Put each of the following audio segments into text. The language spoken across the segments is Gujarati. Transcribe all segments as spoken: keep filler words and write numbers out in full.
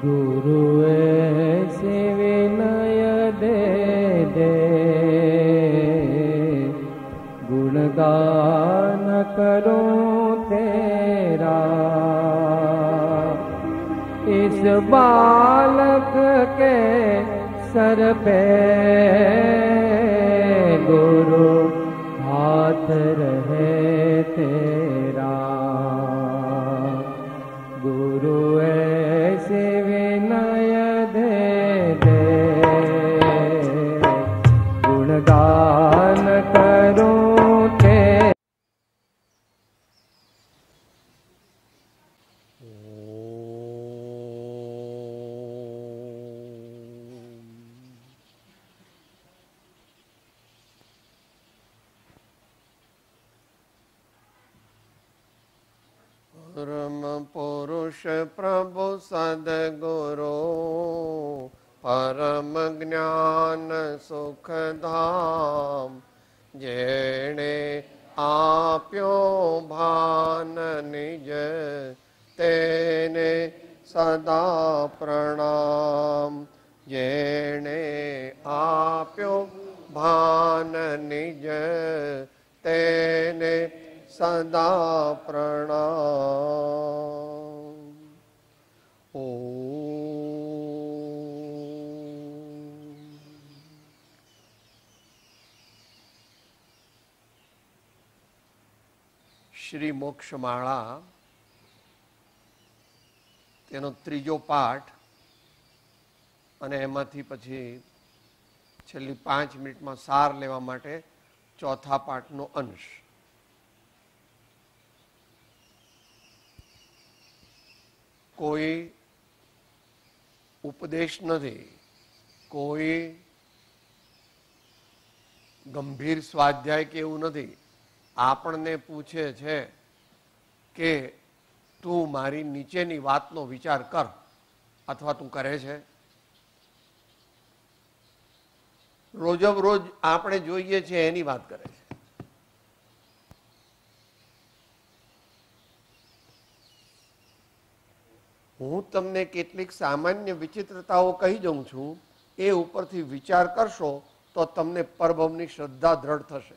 गुरु ऐसे विनय दे दे, गुणगान करूं तेरा। इस बालक के सर पे गुरु हाथ रहे तेरा। गुरु ऐसे विनय दे दे, गुणगान करूं तेरा। परम पुरुष प्रभु सद्गुरु, परम ज्ञान सुख धाम। जेणे आप्यो भान निज, तेने सदा प्रणाम। जेणे आप्यो भान निज, तेने सदा प्रणाम। ओम। શ્રી મોક્ષમાળા તેનો ત્રીજો પાઠ અને એમાંથી પછી છેલ્લી પાંચ મિનિટમાં સાર લેવા માટે ચોથા પાઠનો અંશ. કોઈ ઉપદેશ નથી, કોઈ ગંભીર સ્વાધ્યાય કે એવું નથી. આપણને પૂછે છે કે તું મારી નીચેની વાતનો વિચાર કર, અથવા તું કરે છે. રોજબરોજ આપણે જોઈએ છીએ એની વાત કરે છે. હું તમને કેટલીક સામાન્ય વિચિત્રતાઓ કહી દઉં છું, એ ઉપરથી વિચાર કરશો તો તમને પરભવની શ્રદ્ધા દ્રઢ થશે.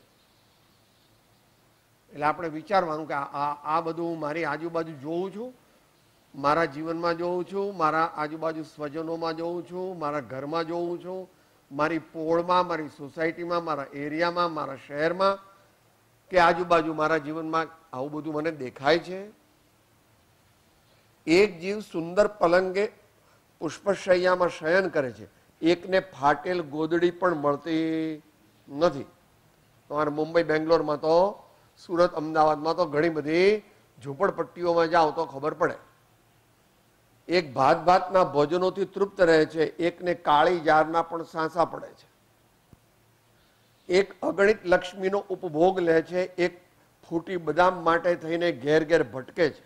એટલે આપણે વિચારવાનું કે આ આ બધું હું મારી આજુબાજુ જોઉં છું, મારા જીવનમાં જોઉં છું, મારા આજુબાજુ સ્વજનોમાં જોઉં છું, મારા ઘરમાં જોઉં છું, મારી પોળમાં, મારી સોસાયટીમાં, મારા એરિયામાં, મારા શહેરમાં કે આજુબાજુ મારા જીવનમાં આવું બધું મને દેખાય છે. એક જીવ સુંદર પલંગે પુષ્પશૈયામાં શયન કરે છે, એકને ફાટેલ ગોદડી પણ મળતી નથી. તમારે મુંબઈ, બેંગ્લોરમાં તો, સુરત, અમદાવાદમાં તો ઘણી બધી ઝૂંપડપટ્ટીઓમાં જાઓ તો ખબર પડે. એક ભાત ભાતના ભોજનોથી તૃપ્ત રહે છે, એકને કાળી જારના પણ સાંસા પડે છે. એક અગણિત લક્ષ્મીનો ઉપભોગ લે છે, એક ફૂટી બદામ માટે થઈને ઘેર ઘેર ભટકે છે.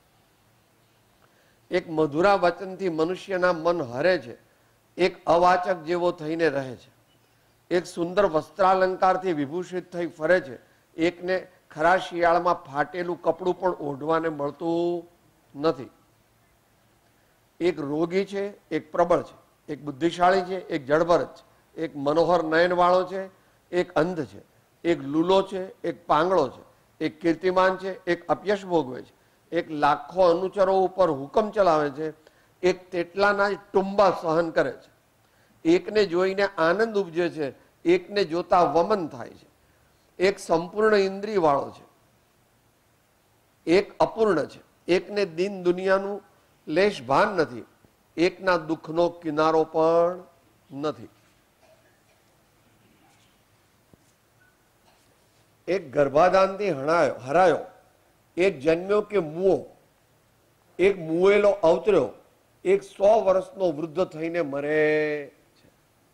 એક મધુરા વચનથી મનુષ્યના મન હરે છે, એક અવાચક જેવો થઈને રહે છે. એક સુંદર વસ્ત્રાલંકારથી વિભૂષિત થઈ ફરે છે, એકને ખરા શિયાળામાં ફાટેલું કપડું પણ ઓઢવાને મળતું નથી. એક રોગી છે, એક પ્રબળ છે, એક બુદ્ધિશાળી છે, એક જળભરત છે, એક મનોહર નયનવાળો છે, એક અંધ છે, એક લૂલો છે, એક પાંગળો છે, એક કીર્તિમાન છે, એક અપયશ ભોગવે છે, એક લાખો અનુચરો ઉપર હુકમ ચલાવે છે, એક તેટલાના જ ટુંબા સહન કરે છે. એકને જોઈને આનંદ ઉપજે છે, એકને જોતા વમન થાય છે. એક સંપૂર્ણ ઇન્દ્રિય વાળો છે, એક અપૂર્ણ છે, એકને દિન દુનિયાનું લેશ ભાન નથી, એકના દુઃખનો કિનારો પણ નથી. એક ગર્ભાધાનથી હણાયો હરાયો, એક જન્મ્યો કે મુઓ, એક મુએલો અવતર્યો, એક સો વર્ષનો વૃદ્ધ થઈને મરે છે.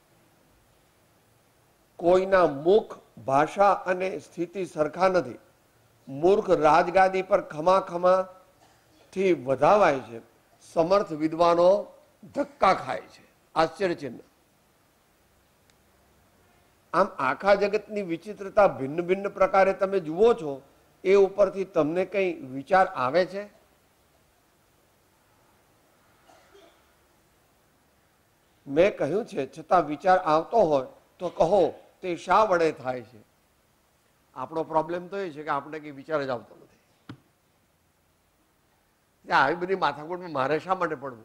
કોઈના મુખ, ભાષા અને સ્થિતિ સરખા નથી. મૂર્ખ રાજગાદી પર ખમા ખમા થી વધાવાય છે, સમર્થ વિદ્વાનો ધક્કા ખાય છે. આશ્ચર્યચિહ્ન. આમ આખા જગતની વિચિત્રતા ભિન્ન ભિન્ન પ્રકારે તમે જુઓ છો, એ ઉપરથી તમને કઈ વિચાર આવે છે? મેં કહ્યું છે છતાં વિચાર આવતો હોય તો કહો તે શા વડે થાય છે? આપણો પ્રોબ્લેમ તો એ છે કે આપણે કઈ વિચાર જ આવતો નથી. આવી બધી માથાકૂટમાં મારે શા માટે પડવું?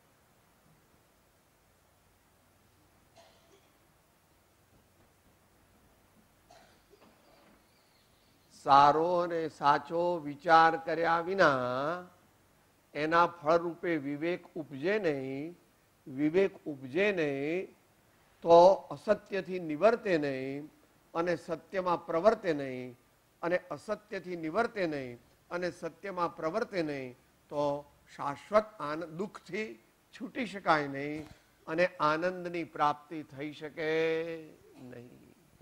સારો અને સાચો વિચાર કર્યા વિના એના ફળરૂપે વિવેક ઉપજે નહીં. વિવેક ઉપજે નહીં તો અસત્યથી નિવર્તે નહીં અને સત્યમાં પ્રવર્તે નહીં, અને અસત્યથી નિવર્તે નહીં અને સત્યમાં પ્રવર્તે નહીં તો શાશ્વત આનંદ દુઃખથી છૂટી શકાય નહીં અને આનંદની પ્રાપ્તિ થઈ શકે નહીં.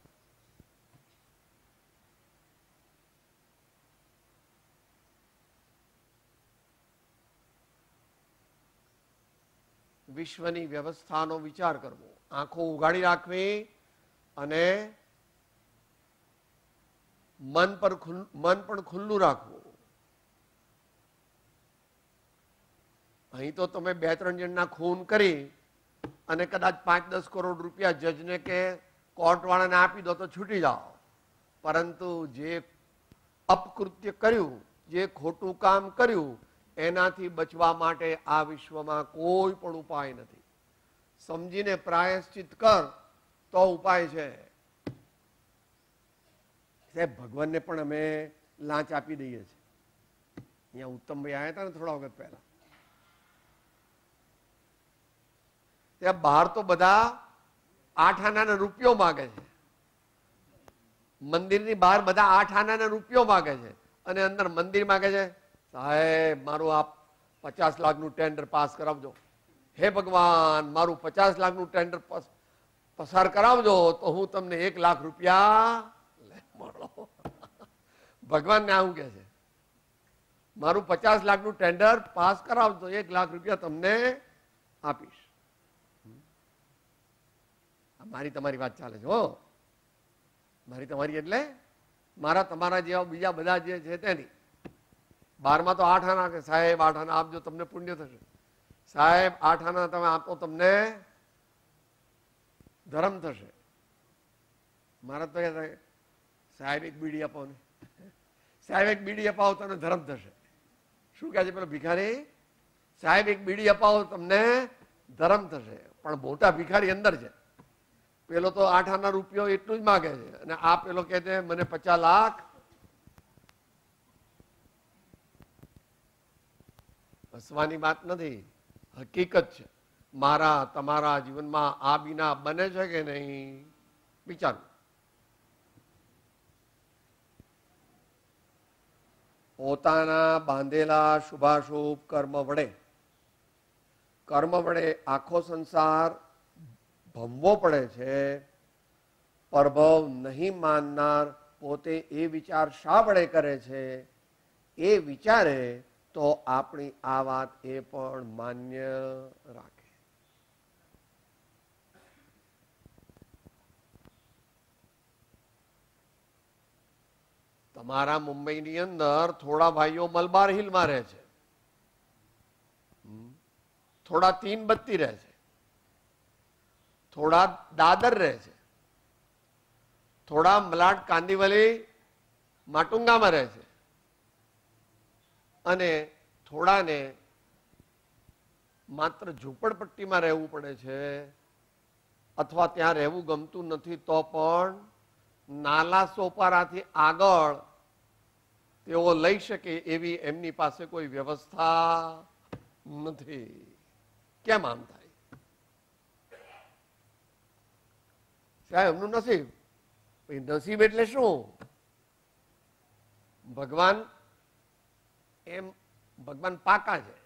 વિશ્વની વ્યવસ્થાનો વિચાર કરવો, આંખો ઉઘાડી રાખવી અને મન પર મન પણ ખુલ્લું રાખવું. અહીં તો તમે બે ત્રણ જણના ખૂન કરી અને કદાચ પાંચ દસ કરોડ રૂપિયા જજને કે કોર્ટ વાળાને આપી દો તો છૂટી જાઓ, પરંતુ જે અપકૃત્ય કર્યું, જે ખોટું કામ કર્યું, એનાથી બચવા માટે આ વિશ્વમાં કોઈ પણ ઉપાય નથી. સમજીને પ્રાયશ્ચિત કર તો ઉપાય છે. સાહેબ ભગવાનને પણ અમે લાંચ આપી દઈએ છીએ. અહીંયા ઉત્તમભાઈ આવ્યા હતા ને થોડા વખત પહેલા, ત્યાં બહાર તો બધા આઠ આનાના રૂપિયો માગે છે. મંદિરની બહાર બધા આઠ આનાના રૂપિયો માગે છે અને અંદર મંદિર માગે છે સાહેબ મારું આપ પચાસ લાખનું ટેન્ડર પાસ કરાવજો. હે ભગવાન મારું પચાસ લાખનું ટેન્ડર પસાર કરાવજો તો હું તમને એક લાખ રૂપિયા મળો. ભગવાનને આવું કે છે મારું પચાસ લાખનું ટેન્ડર પાસ કરાવજો, એક લાખ રૂપિયા તમને આપીશ. મારી તમારી વાત ચાલે છે હો. મારી તમારી એટલે મારા તમારા જેવા બીજા બધા જે છે તેની. બારમાં તો આઠ આના કે સાહેબ આઠ આના આપજો તમને પુણ્ય થશે. સાહેબ આઠ આના તમે આપો તમને ધર્મ થશે. મારા તો સાહેબ એક બીડી અપાવો ને, સાહેબ એક બીડી અપાવો તમને ધર્મ થશે. શું કહે છે પેલો ભિખારી? સાહેબ એક બીડી અપાવો તમને ધર્મ થશે. પણ મોટા ભિખારી અંદર છે. પેલો તો આઠ આના રૂપિયો એટલું જ માગે છે અને આ પેલો કહે છે મને પચાસ લાખ. હસવાની વાત નથી, હકીકત છે. મારા તમારા જીવનમાં આ બીના બને છે કે નહીં વિચારો. પોતાના બાંધેલા શુભાશુભ કર્મ વડે કર્મ વડે આખો સંસાર ભમવો પડે છે. પરભવ નહીં માનનાર પોતે એ વિચાર શા વડે કરે છે? એ વિચારે તો આપણી આ વાત એ પણ માન્ય રાખે. તમારા મુંબઈની અંદર થોડા ભાઈઓ મલબાર હિલમાં રહે છે, થોડા તીન બત્તી રહે છે, થોડા દાદર રહે છે, થોડા મલાડ કાંદીવલી માટુંગામાં રહે છે અને થોડાને માત્ર ઝૂંપડપટ્ટીમાં રહેવું પડે છે અથવા ત્યાં રહેવું ગમતું નથી તો પણ નાલા સોપારાથી આગળ તેઓ લઈ શકે એવી એમની પાસે કોઈ વ્યવસ્થા નથી. કેમ આમ થાય? સાહેબ એમનું નસીબ. નસીબ એટલે શું? ભગવાન એમ ભગવાન પાકા છે.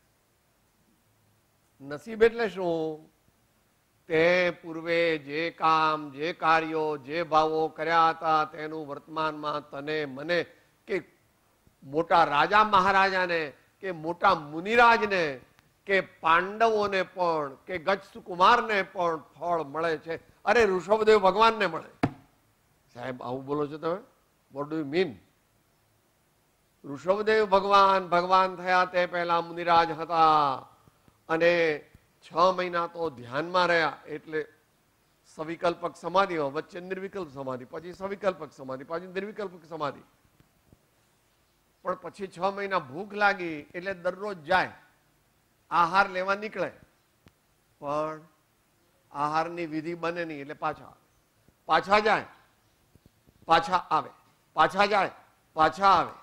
નસીબ એટલે શું? તે પૂર્વે જે કામ જે કાર્યો જે ભાવો કર્યા હતા તેનું વર્તમાનમાં તને મને કે મોટા રાજા મહારાજાને કે મોટા મુનિરાજને કે પાંડવોને પણ કે ગચ્છ કુમારને પણ ફળ મળે છે. અરે ઋષભદેવ ભગવાનને મળે. સાહેબ આવું બોલો છો તમે? What do you mean? Rishabhdev ભગવાન ભગવાન થયા તે પહેલા મુનિરાજ હતા અને છ મહિના તો ધ્યાનમાં રહ્યા એટલે સવિકલ્પક સમાધિ હોય, વચ્ચે નિર્વિકલ્પ સમાધિ, પછી સવિકલ્પક સમાધિ, પછી નિર્વિકલ્પક સમાધિ. પણ પછી છ મહિના ભૂખ લાગી એટલે દરરોજ જાય, આહાર લેવા નીકળે, પણ આહારની વિધિ બને નહીં એટલે પાછા પાછા જાય, પાછા આવે, પાછા જાય, પાછા આવે.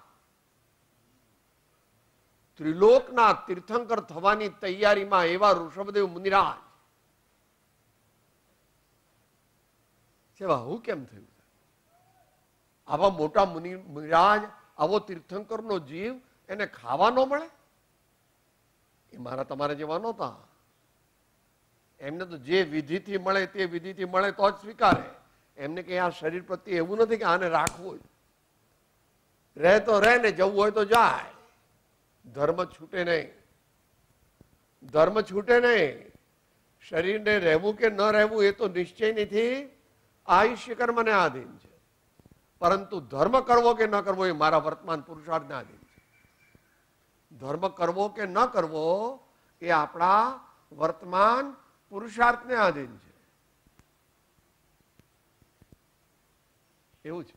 ત્રિલોકના તીર્થંકર થવાની તૈયારીમાં એવા ઋષભદેવ મુનિરાજ સેવા હું કેમ થયું? આવા મોટા મુનિ મુનિરાજ, આવો તીર્થંકરનો જીવ એને ખાવા ન મળે? એ મારા તમારે જેવા નહોતા. એમને તો જે વિધિથી મળે તે વિધિથી મળે તો જ સ્વીકારે. એમને કે આ શરીર પ્રત્યે એવું નથી કે આને રાખવું, રહે તો રહે ને જવું હોય તો જાય. ધર્મ છૂટે નહીં, ધર્મ છૂટે નહીં. શરીરને રહેવું કે ન રહેવું એ તો નિશ્ચય નથી, આયુષ્ય કર્મને આધીન છે. પરંતુ ધર્મ કરવો કે ન કરવો એ મારા વર્તમાન પુરુષાર્થને આધીન છે. ધર્મ કરવો કે ન કરવો એ આપણા વર્તમાન પુરુષાર્થને આધીન છે. એવું છે.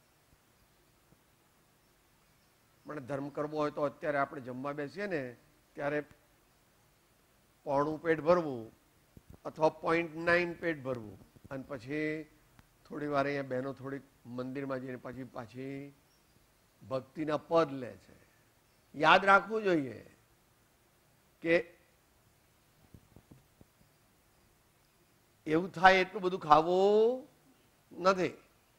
મને ધર્મ કરવો હોય તો અત્યારે આપણે જમવા બેસીએ ને ત્યારે પોણું પેટ ભરવું અથવા પોઈન્ટ નાઇન પેટ ભરવું, અને પછી થોડી વાર અહીંયા બહેનો થોડીક મંદિરમાં જઈને પછી પાછી ભક્તિના પદ લે છે. યાદ રાખવું જોઈએ કે એવું થાય એટલું બધું ખાવું નથી.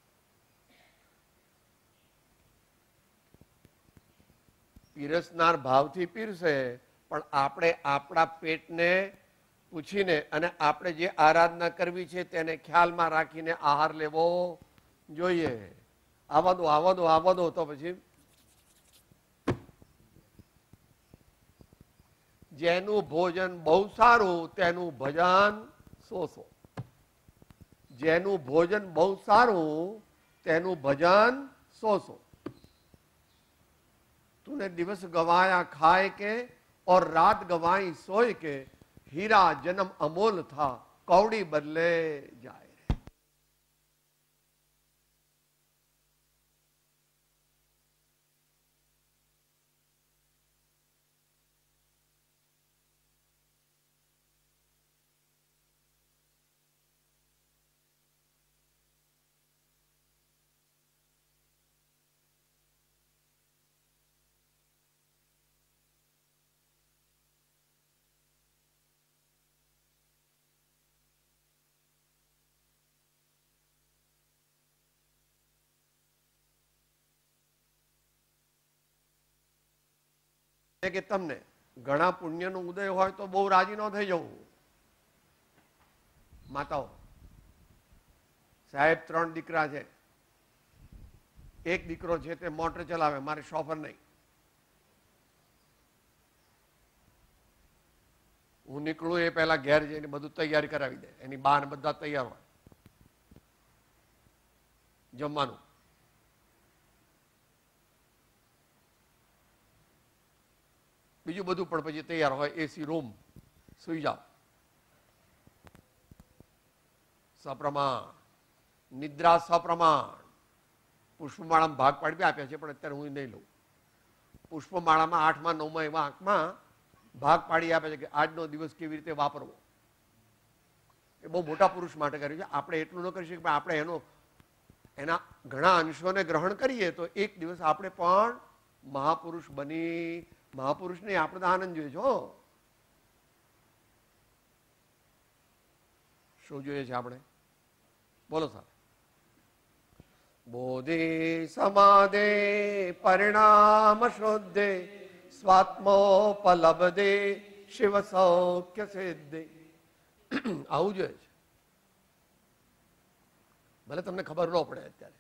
પીરસનાર ભાવથી પીરસે, પણ આપણે આપણા પેટને પૂછીને અને આપણે જે આરાધના કરવી છે તેને ખ્યાલમાં રાખીને આહાર લેવો જોઈએ. આવા દો આવા દો આવા દો તો પછી જેનું ભોજન બહુ સારું તેનું ભજન સોસો. જેનું ભોજન બહુ સારું તેનું ભજન સોસો. तूने दिवस गवाया खाए के और रात गवाई सोए के, हीरा जन्म अमोल था कौड़ी बदले जाए. કે તમને ઘણા પુણ્યનો ઉદય હોય તો બહુ રાજી ન થઈ જવું. માતાઓ, સાહેબ ત્રણ દીકરા છે, એક દીકરો છે તે મોટર ચલાવે, મારે શોફર નહીં. હું નીકળું એ પહેલા ઘેર જઈને બધું તૈયારી કરાવી દે. એની બા ને બધા તૈયાર હોય જમવાનું. બીજું બધું પણ પછી તૈયાર હોય, એસી રૂમ, સુઈ જાઓ. સપ્રમાણ નિદ્રા સપ્રમાણ. પુષ્પમાળામાં ભાગ પાડી આપ્યા છે પણ અત્યારે હું નહીં લઉં. પુષ્પમાળામાં આઠમાં નવમાં એવા આંકમાં ભાગ પાડી આપે છે કે આજનો દિવસ કેવી રીતે વાપરવો. એ બહુ મોટા પુરુષ માટે કર્યું છે. આપણે એટલું ન કરી શકીએ પણ આપણે એનો એના ઘણા અંશોને ગ્રહણ કરીએ તો એક દિવસ આપણે પણ મહાપુરુષ બની, મહાપુરુષ નહીં આપણે તો આનંદ જોઈએ છો. શું જોઈએ છે આપણે? બોલો સાહેબ. બોધિ સમાદે પરિણામ શુદ્ધે સ્વાત્મોપલબ્ધે શિવ સૌખ્ય સિદ્ધે. આવું જોઈએ છે. ભલે તમને ખબર ન પડે અત્યારે.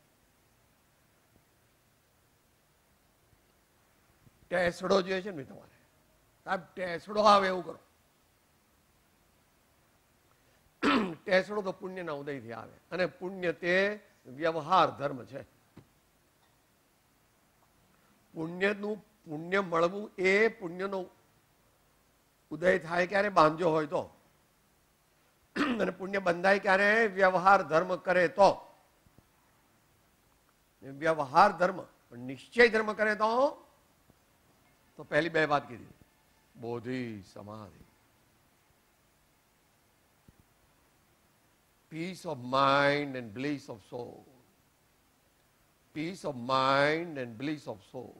ટેસડો જોઈએ છે ને તમારે, સાહેબ ટેસડો આવે એવું કરો. ટેસડો તો પુણ્યના ઉદયથી આવે, અને પુણ્ય તે વ્યવહાર ધર્મ છે. પુણ્યનું પુણ્ય મળવું એ પુણ્યનો ઉદય થાય ક્યારે? બાંધ્યો હોય તો. અને પુણ્ય બંધાય ક્યારે? વ્યવહાર ધર્મ કરે તો. વ્યવહાર ધર્મ, નિશ્ચય ધર્મ કરે તો તો પહેલી બે વાત કીધી, બોધિ સમાધિ. Peace of mind and bliss of soul. Peace of mind and bliss of soul.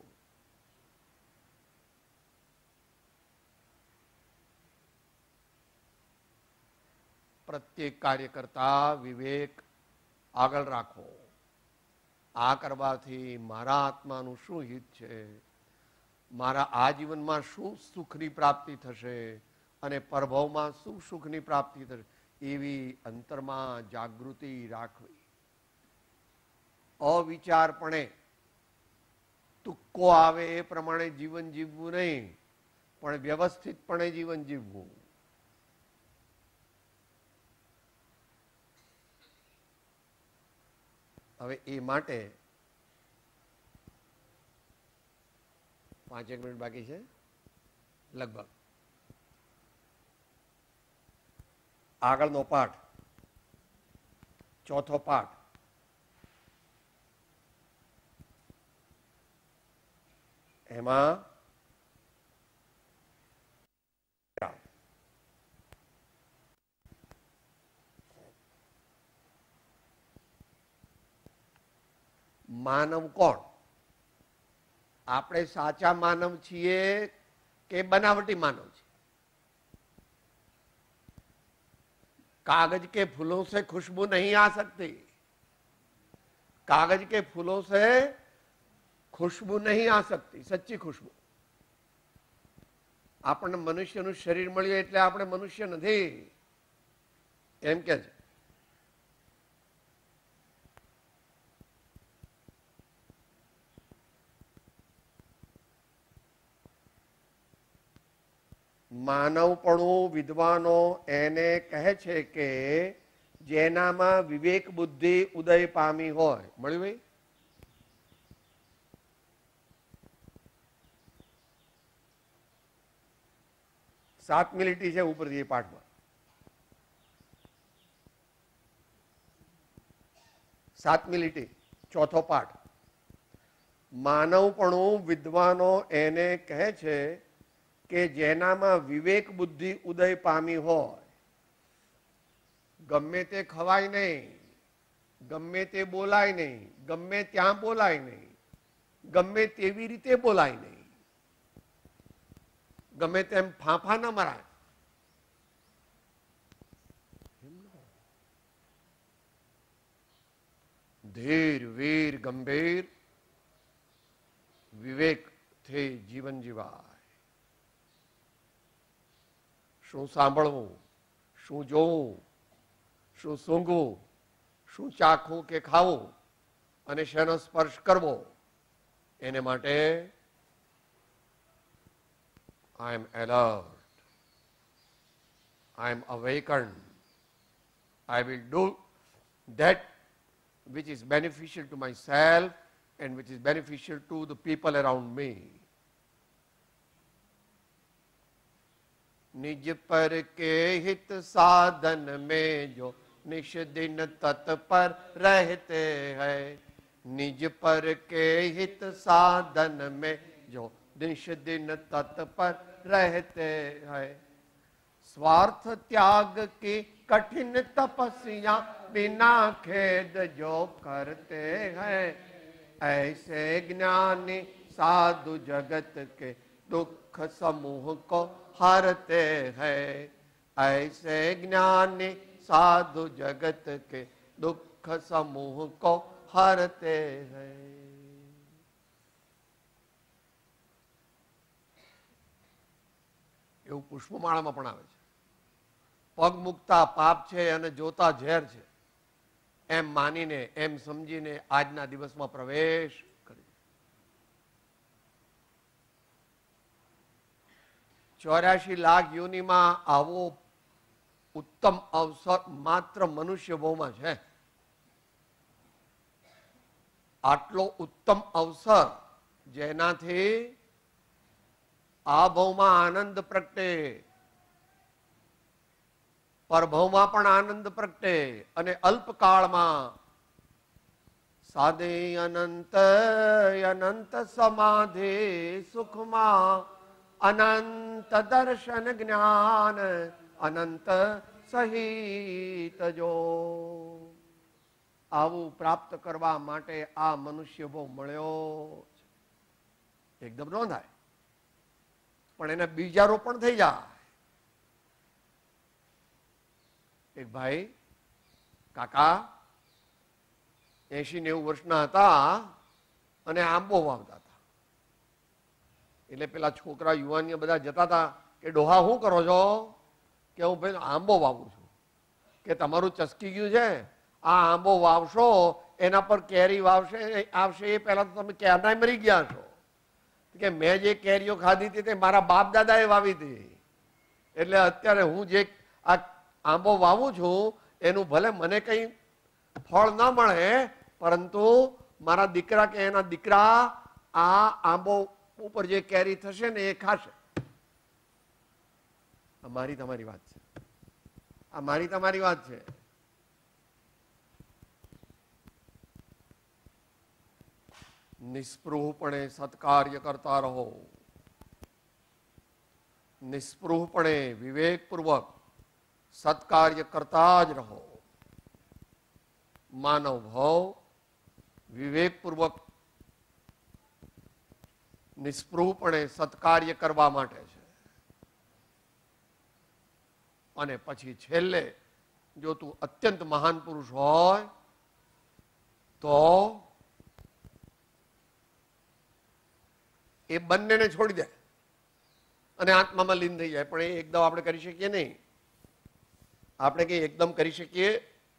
પ્રત્યેક કાર્ય કરતા વિવેક આગળ રાખો. આ કરવાથી મારા આત્માનું શું હિત છે, મારા આ જીવનમાં શું સુખની પ્રાપ્તિ થશે અને પરભવમાં શું સુખની પ્રાપ્તિ થશે, એવી અંતરમાં જાગૃતિ રાખવી. અવિચારપણે તુક્કો આવે એ પ્રમાણે જીવન જીવવું નહીં, પણ વ્યવસ્થિતપણે જીવન જીવવું. હવે એ માટે પાંચેક મિનિટ બાકી છે લગભગ. આગળનો પાઠ, ચોથો પાઠ, એમાં માનવ કોણ? આપણે સાચા માનવ છીએ કે બનાવટી માનવ છીએ? कागज के फूलों से खुशबू नहीं आ सकती. कागज के फूलों से खुशबू नहीं आ सकती, सच्ची खुशबू. આપણને મનુષ્યનું શરીર મળ્યું એટલે આપણે મનુષ્ય નથી એમ કે છે. માનવપણું વિદ્વાનો એને કહે છે કે જેનામાં વિવેક બુદ્ધિ ઉદય પામી હોય. મળ્યું ભાઈ? સાતમી લીટી છે ઉપરથી એ પાઠમાં. સાતમી લીટી, ચોથો પાઠ. માનવપણું વિદ્વાનો એને કહે છે કે જેનામાં વિવેક બુદ્ધિ ઉદય પામી હોય. ગમે તે ખવાય નહીં, ગમે તે બોલાય નહીં, ગમે ત્યાં બોલાય નહીં, ગમે તેવી રીતે બોલાય નહીં, ગમે તેમ ફાંફા ન મરાય. ધીર વીર ગંભીર વિવેકથી જીવન જીવાય. શું સાંભળવું, શું જોવું, શું સૂંઘવું, શું ચાખવું કે ખાવું અને શેનો સ્પર્શ કરવો, એને માટે I am alert, I am awakened, I will do that which is beneficial to myself and which is beneficial to the people around me. निज पर के हित साधन में जो निश दिन तत्पर रहते हैं. निज पर के हित साधन में जो निश दिन तत्पर रहते हैं. स्वार्थ त्याग की कठिन तपस्या बिना खेद जो करते हैं. ऐसे ज्ञानी साधु जगत के दुख समूह को हरते हैं. ऐसे ज्ञानी साधु जगत के दुख समूह को हरते हैं. એવું પુષ્પમાળામાં પણ આવે છે. પગ મુકતા પાપ છે અને જોતા ઝેર છે એમ માનીને, એમ સમજીને આજના દિવસમાં પ્રવેશ કરી. ચોર્યાસી લાખ યોનિમાં આવો ઉત્તમ અવસર માત્ર મનુષ્ય ભવમાં છે. આટલો ઉત્તમ અવસર જેનાથી આ ભવમાં આનંદ પ્રગટે, પરભવમાં પણ આનંદ પ્રગટે અને અલ્પકાળમાં સાદે અનંત અનંત સમાધિ સુખમાં અનંત દર્શન જ્ઞાન અનંત સહિત જો. આવું પ્રાપ્ત કરવા માટે આ મનુષ્ય ભોગ મળ્યો છે. એકદમ ન થાય, પણ એને બીજારોપણ થઈ જાય. એક ભાઈ કાકા એસી નેવું વર્ષના હતા અને આંબો વાવતા હતા. એટલે પેલા છોકરા યુવાનીઓ બધા જતા હતા કે ડોહા શું કરો છો? કે હું ભાઈ આંબો વાવું છું. કે તમારું ચસકી ગયું છે, આ આંબો વાવશો એના પર કેરી વાવશે આવશે એ પહેલા તો તમે ક્યારના મરી ગયા છો. કે મેં જે કેરીઓ ખાધી હતી તે મારા બાપ દાદાએ વાવી હતી. એટલે અત્યારે હું જે આ આંબો વાવું છું એનું ભલે મને કઈ ફળ ન મળે, પરંતુ મારા દીકરા કે એના દીકરા આ આંબો ઉપર જે કેરી થશે ને એ ખાશે. આ મારી તમારી વાત છે. આ મારી તમારી વાત છે. નિસ્પૃહપણે સત્કાર્ય કરતા રહો. નિસ્પૃહપણે વિવેકપૂર્વક સત્કાર્ય કરતા જ રહો. માનવ ભાવ વિવેકપૂર્વક નિસ્પૃહપણે સત્કાર્ય કરવા માટે છે. અને પછી છેલ્લે જો તું અત્યંત મહાન પુરુષ હોય તો એ બંનેને છોડી દે અને આત્મામાં લીન થઈ જાય. પણ એ એકદમ આપણે કરી શકીએ નહીં. આપણે કઈ એકદમ કરી શકીએ?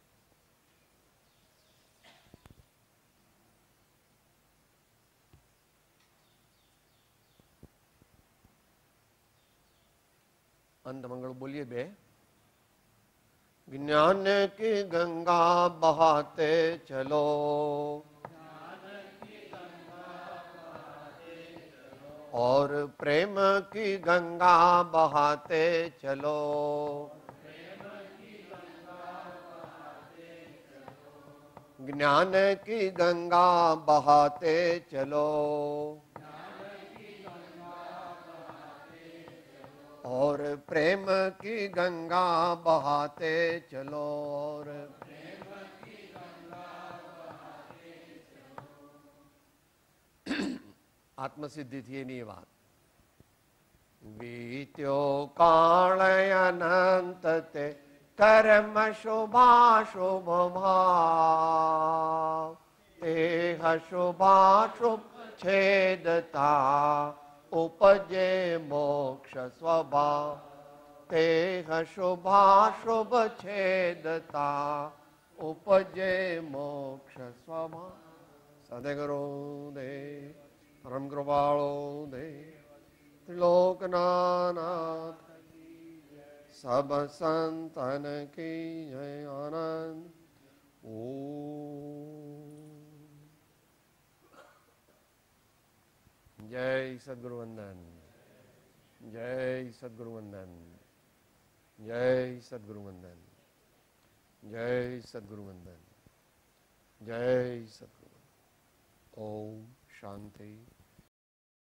अंत मंगल बोलिए बे. ज्ञान की गंगा बहाते चलो, और प्रेम की गंगा बहाते चलो. ज्ञान की गंगा बहाते चलो, और प्रेम की गंगा बहाते चलो. और आत्मसिद्धि थी एनी बात. वीत्यो काल अनंत ते कर्म शुभाशुभ भाव, तेह शुभाशुभ छेदता उपजे मोक्ष स्वभाव. तेह शुभाशुभ छेदता उपजे मोक्ष स्वभाव. सदगुरु दे परम कृपाळो दे त्रिलोकनाथ सब संतन की जय. आनंद. ओम जय सद्गुरु वंदन. जय सद्गुरु वंदन. जय सद्गुरु वंदन. जय सद्गुरु वंदन. जय सद्गुरु. ओम शांति.